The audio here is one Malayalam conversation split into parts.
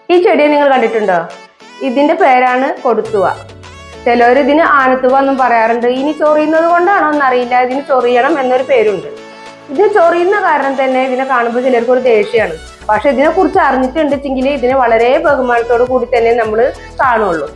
ഈ ചെടിയെ നിങ്ങൾ കണ്ടിട്ടുണ്ടോ? ഇതിന്റെ പേരാണ് കൊടുത്തുവ. ചിലവർ ഇതിന് ആനത്തുവ എന്നും പറയാറുണ്ട്. ഇനി ചൊറിയുന്നത് കൊണ്ടാണോ എന്നറിയില്ല, ഇതിന് ചൊറിയണം എന്നൊരു പേരുണ്ട്. ഇത് ചൊറിയുന്ന കാരണം തന്നെ ഇതിനെ കാണുമ്പോൾ ചിലർക്ക് ഒരു ദേഷ്യമാണ്. പക്ഷെ ഇതിനെ കുറിച്ച് അറിഞ്ഞിട്ടുണ്ടെങ്കിൽ ഇതിനെ വളരെ ബഹുമാനത്തോടു കൂടി തന്നെ നമ്മൾ കാണുള്ളൂ.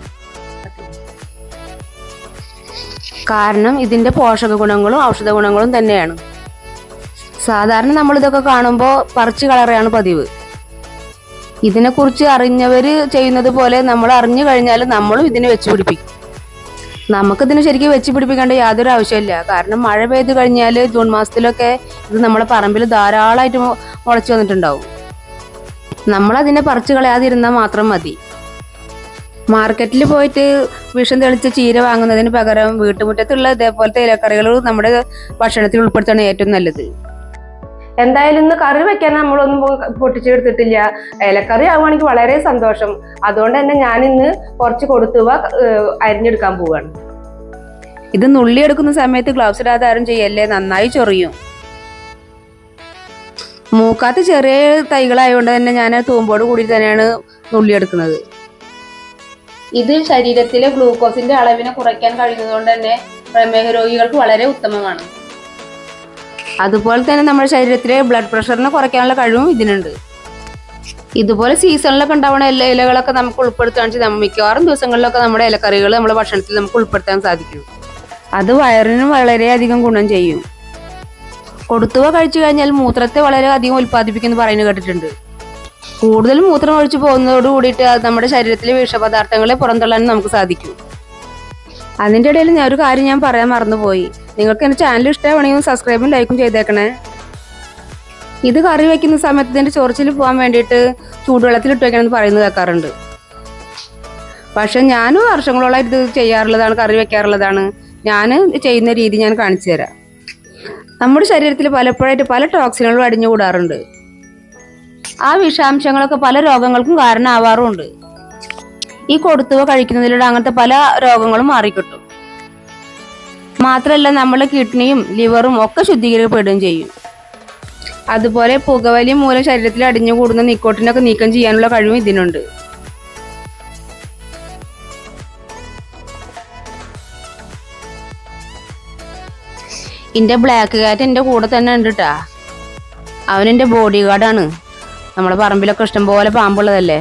കാരണം ഇതിന്റെ പോഷക ഗുണങ്ങളും ഔഷധ ഗുണങ്ങളും തന്നെയാണ്. സാധാരണ നമ്മൾ ഇതൊക്കെ കാണുമ്പോൾ പറിച്ചു കളയാണ് പതിവ്. ഇതിനെക്കുറിച്ച് അറിഞ്ഞവര് ചെയ്യുന്നത് പോലെ നമ്മൾ അറിഞ്ഞു കഴിഞ്ഞാൽ നമ്മളും ഇതിനെ വെച്ച് പിടിപ്പിക്കും. നമുക്കിതിനെ ശരിക്കും വെച്ച് പിടിപ്പിക്കേണ്ട യാതൊരു ആവശ്യമില്ല. കാരണം മഴ പെയ്ത് കഴിഞ്ഞാൽ ജൂൺ മാസത്തിലൊക്കെ ഇത് നമ്മളെ പറമ്പിൽ ധാരാളമായിട്ട് മുളച്ചു വന്നിട്ടുണ്ടാവും. നമ്മളതിനെ പറിച്ചു കളയാതിരുന്നാൽ മാത്രം മതി. മാർക്കറ്റിൽ പോയിട്ട് വിഷം തെളിച്ച ചീര വാങ്ങുന്നതിന് പകരം വീട്ടുമുറ്റത്തുള്ള ഇതേപോലത്തെ ഇലക്കറികൾ നമ്മുടെ ഭക്ഷണത്തിൽ ഉൾപ്പെടുത്താണ് ഏറ്റവും നല്ലത്. എന്തായാലും ഇന്ന് കറി വെക്കാൻ നമ്മളൊന്നും പൊട്ടിച്ചെടുത്തിട്ടില്ല. ഇലക്കറി ആവുകയാണെങ്കിൽ വളരെ സന്തോഷം. അതുകൊണ്ട് തന്നെ ഞാൻ ഇന്ന് കുറച്ച് കൊടുത്തുവ അരിഞ്ഞെടുക്കാൻ പോവുകയാണ്. ഇത് നുള്ളിയെടുക്കുന്ന സമയത്ത് ഗ്ലൗസ് ഇടാതെ ആരും ചെയ്യല്ലേ, നന്നായി ചൊറിയും. മൂക്കാത്ത ചെറിയ തൈകളായതുകൊണ്ട് തന്നെ ഞാൻ തൂമ്പോട് കൂടി തന്നെയാണ് നുള്ളിയെടുക്കുന്നത്. ഇത് ശരീരത്തിലെ ഗ്ലൂക്കോസിന്റെ അളവിനെ കുറയ്ക്കാൻ കഴിയുന്നതുകൊണ്ട് തന്നെ പ്രമേഹ രോഗികൾക്ക് വളരെ ഉത്തമമാണ്. അതുപോലെ തന്നെ നമ്മുടെ ശരീരത്തിലെ ബ്ലഡ് പ്രഷറിനെ കുറയ്ക്കാനുള്ള കഴിവും ഇതിനുണ്ട്. ഇതുപോലെ സീസണിലൊക്കെ ഉണ്ടാവുന്ന ഇലകളൊക്കെ നമുക്ക് ഉൾപ്പെടുത്തുകയാണെന്ന് വെച്ചാൽ മിക്കവാറും ദിവസങ്ങളിലൊക്കെ നമ്മുടെ ഇലക്കറികൾ നമ്മുടെ ഭക്ഷണത്തിൽ നമുക്ക് ഉൾപ്പെടുത്താൻ സാധിക്കും. അത് വയറിനും വളരെയധികം ഗുണം ചെയ്യും. കൊടുത്തുവ കഴിച്ചു കഴിഞ്ഞാൽ മൂത്രത്തെ വളരെ അധികം ഉൽപ്പാദിപ്പിക്കുമെന്ന് പറയുന്നത് കേട്ടിട്ടുണ്ട്. കൂടുതൽ മൂത്രം ഒഴിച്ചു പോകുന്നതോട് കൂടിയിട്ട് നമ്മുടെ ശരീരത്തിലെ വിഷപദാർത്ഥങ്ങളെ പുറന്തള്ളാൻ നമുക്ക് സാധിക്കും. അതിൻ്റെ ഇടയിൽ ഒരു കാര്യം ഞാൻ പറയാൻ മറന്നുപോയി. നിങ്ങൾക്ക് എൻ്റെ ചാനൽ ഇഷ്ടമാണെങ്കിൽ സബ്സ്ക്രൈബും ലൈക്കും ചെയ്തേക്കണേ. ഇത് കറി വയ്ക്കുന്ന സമയത്ത് ഇതിൻ്റെ ചൊറിച്ചിൽ പോകാൻ വേണ്ടിയിട്ട് ചൂടുവെള്ളത്തിൽ ഇട്ട് വയ്ക്കണമെന്ന് പറയുന്നത് കേൾക്കാറുണ്ട്. പക്ഷെ ഞാനും വർഷങ്ങളോളം ഇത് ചെയ്യാറുള്ളതാണ്, കറി വയ്ക്കാറുള്ളതാണ്. ഞാൻ ചെയ്യുന്ന രീതി ഞാൻ കാണിച്ചു തരാം. നമ്മുടെ ശരീരത്തിൽ പലപ്പോഴായിട്ട് പല ടോക്സിനുകളും അടിഞ്ഞുകൂടാറുണ്ട്. ആ വിഷാംശങ്ങളൊക്കെ പല രോഗങ്ങൾക്കും കാരണമാവാറുമുണ്ട്. ഈ കൊടുത്തുവ കഴിക്കുന്നതിലൂടെ അങ്ങനത്തെ പല രോഗങ്ങളും മാറിക്കിട്ടും. മാത്രമല്ല നമ്മുടെ കിഡ്നിയും ലിവറും ഒക്കെ ശുദ്ധീകരിക്കപ്പെടുകയും ചെയ്യും. അതുപോലെ പുകവലി മൂലം ശരീരത്തിൽ അടിഞ്ഞുകൂടുന്ന നിക്കോട്ടിനൊക്കെ നീക്കം ചെയ്യാനുള്ള കഴിവും ഇതിനുണ്ട്. എൻ്റെ ബ്ലാക്ക് കാറ്റ് എൻ്റെ കൂടെ തന്നെ ഉണ്ട് കേട്ടാ. അവനെൻ്റെ ബോഡി ഗാർഡാണ്. നമ്മുടെ പറമ്പിലൊക്കെ ഇഷ്ടംപോലെ പാമ്പുള്ളതല്ലേ.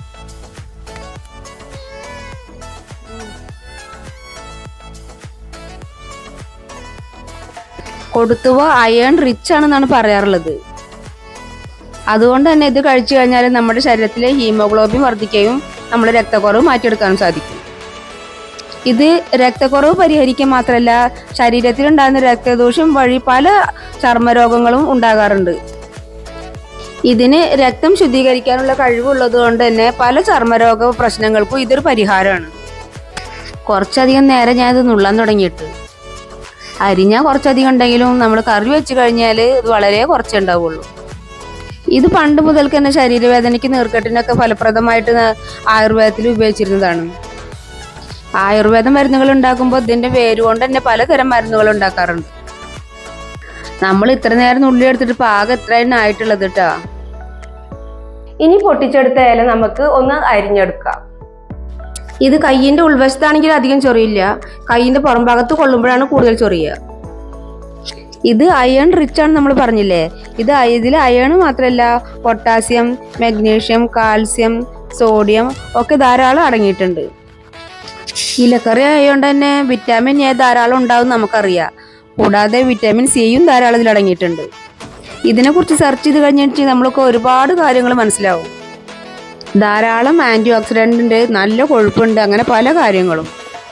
കൊടുത്തുവ അയൺ റിച്ച് ആണെന്നാണ് പറയാറുള്ളത്. അതുകൊണ്ട് തന്നെ ഇത് കഴിച്ചു കഴിഞ്ഞാൽ നമ്മുടെ ശരീരത്തിലെ ഹീമോഗ്ലോബിൻ വർദ്ധിക്കുകയും നമ്മുടെ രക്തക്കുറവ് മാറ്റിയെടുക്കാനും സാധിക്കും. ഇത് രക്തക്കുറവ് പരിഹരിക്കുക മാത്രമല്ല, ശരീരത്തിലുണ്ടാകുന്ന രക്തദോഷം വഴി പല ചർമ്മരോഗങ്ങളും ഉണ്ടാകാറുണ്ട്. ഇതിന് രക്തം ശുദ്ധീകരിക്കാനുള്ള കഴിവുള്ളത് കൊണ്ട് തന്നെ പല ചർമ്മരോഗ പ്രശ്നങ്ങൾക്കും ഇതൊരു പരിഹാരമാണ്. കുറച്ചധികം നേരം ഞാൻ ഇത് നുള്ളാൻ തുടങ്ങിയിട്ട്. അരിഞ്ഞാൽ കുറച്ചധികം ഉണ്ടെങ്കിലും നമ്മൾ കറി വെച്ച് കഴിഞ്ഞാൽ ഇത് വളരെ കുറച്ചേ ഉണ്ടാവുള്ളൂ. ഇത് പണ്ട് മുതൽക്ക് തന്നെ ശരീരവേദനയ്ക്ക് നീർക്കെട്ടിനൊക്കെ ഫലപ്രദമായിട്ട് ആയുർവേദത്തിൽ ഉപയോഗിച്ചിരുന്നതാണ്. ആയുർവേദ മരുന്നുകൾ ഉണ്ടാക്കുമ്പോൾ ഇതിന്റെ വേര് കൊണ്ട് തന്നെ പലതരം മരുന്നുകൾ ഉണ്ടാക്കാറുണ്ട്. നമ്മൾ ഇത്ര നേരം നുള്ളി എടുത്തിട്ട് പാകം എത്രയാണ് ആയിട്ടുള്ളത് കേട്ടോ. ഇനി പൊട്ടിച്ചെടുത്ത ഇല നമുക്ക് ഒന്ന് അരിഞ്ഞെടുക്കാം. ഇത് കയ്യിന്റെ ഉൾവശത്താണെങ്കിൽ അധികം ചൊറിയില്ല, കയ്യിന്റെ പുറം ഭാഗത്ത് കൊള്ളുമ്പോഴാണ് കൂടുതൽ ചൊറിയുക. ഇത് അയൺ റിച്ച് ആണ് നമ്മൾ പറഞ്ഞില്ലേ. ഇതിൽ അയൺ മാത്രമല്ല പൊട്ടാസ്യം, മഗ്നീഷ്യം, കാൽസ്യം, സോഡിയം ഒക്കെ ധാരാളം അടങ്ങിയിട്ടുണ്ട്. ഇലക്കറി ആയതുകൊണ്ട് തന്നെ വിറ്റാമിൻ എ ധാരാളം ഉണ്ടാവും നമുക്കറിയാം. കൂടാതെ വിറ്റാമിൻ സിയും ധാരാളം ഇതിൽ അടങ്ങിയിട്ടുണ്ട്. ഇതിനെക്കുറിച്ച് സെർച്ച് ചെയ്ത് കഴിഞ്ഞിട്ട് നമ്മൾക്ക് ഒരുപാട് കാര്യങ്ങൾ മനസ്സിലാവും. ധാരാളം ആന്റി ഓക്സിഡന്റ് ഉണ്ട്, നല്ല കൊഴുപ്പുണ്ട്, അങ്ങനെ പല കാര്യങ്ങളും.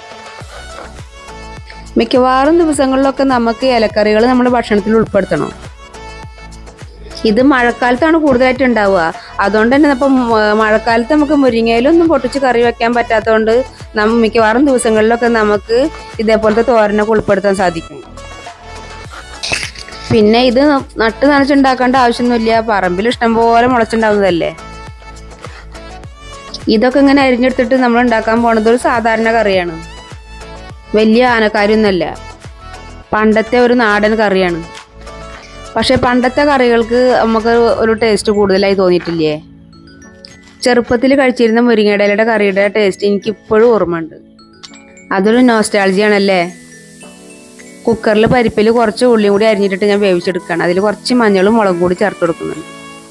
മിക്കവാറും ദിവസങ്ങളിലൊക്കെ നമുക്ക് ഇലക്കറികൾ നമ്മുടെ ഭക്ഷണത്തിൽ ഉൾപ്പെടുത്തണം. ഇത് മഴക്കാലത്താണ് കൂടുതലായിട്ട് ഉണ്ടാവുക. അതുകൊണ്ട് തന്നെ ഇപ്പം മഴക്കാലത്ത് നമുക്ക് മുരിങ്ങയിലൊന്നും പൊട്ടിച്ച് കറി വെക്കാൻ പറ്റാത്തതുകൊണ്ട് മിക്കവാറും ദിവസങ്ങളിലൊക്കെ നമുക്ക് ഇതേപോലത്തെ തോരനൊക്കെ ഉൾപ്പെടുത്താൻ സാധിക്കും. പിന്നെ ഇത് നട്ട് നനച്ചുണ്ടാക്കേണ്ട ആവശ്യമൊന്നുമില്ല, പറമ്പിൽ ഇഷ്ടംപോലെ മുളച്ചുണ്ടാവുന്നതല്ലേ. ഇതൊക്കെ ഇങ്ങനെ അരിഞ്ഞെടുത്തിട്ട് നമ്മൾ ഉണ്ടാക്കാൻ പോണത് ഒരു സാധാരണ കറിയാണ്, വലിയ ആനക്കാരൊന്നുമല്ല. പണ്ടത്തെ ഒരു നാടൻ കറിയാണ്. പക്ഷെ പണ്ടത്തെ കറികൾക്ക് നമുക്ക് ഒരു ടേസ്റ്റ് കൂടുതലായി തോന്നിയിട്ടില്ലേ. ചെറുപ്പത്തിൽ കഴിച്ചിരുന്ന മുരിങ്ങയുടെ ഇലയുടെ കറിയുടെ ടേസ്റ്റ് എനിക്ക് ഇപ്പോഴും ഓർമ്മയുണ്ട്. അതൊരു നോസ്റ്റാൾജിയാണല്ലേ. കുക്കറിൽ പരിപ്പിൽ കുറച്ച് ഉള്ളിയും കൂടി അരിഞ്ഞിട്ടിട്ട് ഞാൻ വേവിച്ചെടുക്കുകയാണ്. അതിൽ കുറച്ച് മഞ്ഞളും മുളകും കൂടി ചേർത്ത് കൊടുക്കുന്നുണ്ട്.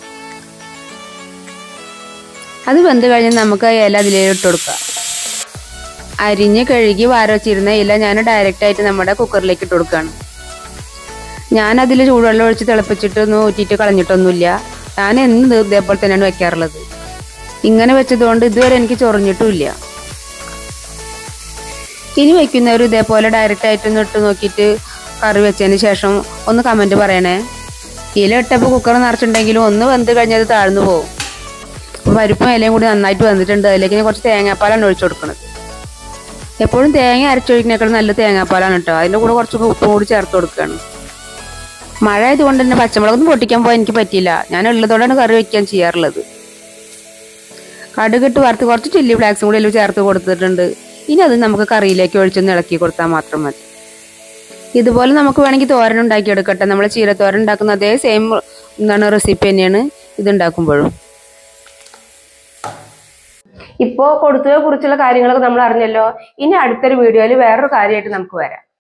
അത് വെന്ത് കഴിഞ്ഞ് നമുക്ക് ആ ഇല അതിലേക്ക് ഇട്ട് കൊടുക്കാം. അരിഞ്ഞ് കഴുകി വാര വെച്ചിരുന്ന ഇല ഞാൻ ഡയറക്റ്റായിട്ട് നമ്മുടെ കുക്കറിലേക്ക് ഇട്ട് കൊടുക്കുകയാണ്. ഞാനതിൽ ചൂടുവെള്ളം ഒഴിച്ച് തിളപ്പിച്ചിട്ട് ഊറ്റിയിട്ട് കളഞ്ഞിട്ടൊന്നുമില്ല. ഞാൻ എന്നും ഇതേപോലെ തന്നെയാണ് വെക്കാറുള്ളത്. ഇങ്ങനെ വെച്ചതുകൊണ്ട് ഇതുവരെ എനിക്ക് ചൊറിഞ്ഞിട്ടുമില്ല. ഇനി വയ്ക്കുന്നവർ ഇതേപോലെ ഡയറക്റ്റായിട്ടൊന്ന് ഇട്ട് നോക്കിയിട്ട് കറി വെച്ചതിന് ശേഷം ഒന്ന് കമൻറ്റ് പറയണേ. ഇല ഇട്ടപ്പോൾ കുക്കർ നിറച്ചിട്ടുണ്ടെങ്കിലും ഒന്ന് വെന്ത് കഴിഞ്ഞത് താഴ്ന്നു പോകും. അപ്പോൾ പരിപ്പും ഇലയും കൂടി നന്നായിട്ട് വന്നിട്ടുണ്ട്. അതിലേക്ക് ഞാൻ കുറച്ച് തേങ്ങാപ്പാലാണ് ഒഴിച്ചു കൊടുക്കുന്നത്. എപ്പോഴും തേങ്ങ അരച്ചൊഴിക്കുന്നേക്കാൾ നല്ല തേങ്ങാപ്പാലാണ് കേട്ടോ. അതിൻ്റെ കൂടെ കുറച്ച് ഉപ്പും കൂടി ചേർത്ത് കൊടുക്കുകയാണ്. മഴ ആയതുകൊണ്ട് തന്നെ പച്ചമുളകൊന്നും പൊട്ടിക്കാൻ പോകാൻ എനിക്ക് പറ്റിയില്ല. ഞാൻ ഉള്ളതോടാണ് കറി വയ്ക്കാൻ ചെയ്യാറുള്ളത്. കടുകിട്ട് വറുത്ത് കുറച്ച് ചില്ലി ഫ്ലാക്സും കൂടി എല്ലാം ചേർത്ത് കൊടുത്തിട്ടുണ്ട്. ഇനി അത് നമുക്ക് കറിയിലേക്ക് ഒഴിച്ചൊന്ന് ഇളക്കി കൊടുത്താൽ മാത്രം മതി. ഇതുപോലെ നമുക്ക് വേണമെങ്കിൽ തോരൻ ഉണ്ടാക്കിയെടുക്കട്ടെ. നമ്മൾ ചീരത്തോരൻ ഉണ്ടാക്കുന്ന അതേ സെയിം റെസിപ്പി തന്നെയാണ് ഇതുണ്ടാക്കുമ്പോഴും. ഇപ്പോൾ കൊടുത്തതിനെ കുറിച്ചുള്ള കാര്യങ്ങളൊക്കെ നമ്മൾ അറിഞ്ഞല്ലോ. ഇനി അടുത്തൊരു വീഡിയോയിൽ വേറൊരു കാര്യമായിട്ട് നമുക്ക് വരാം.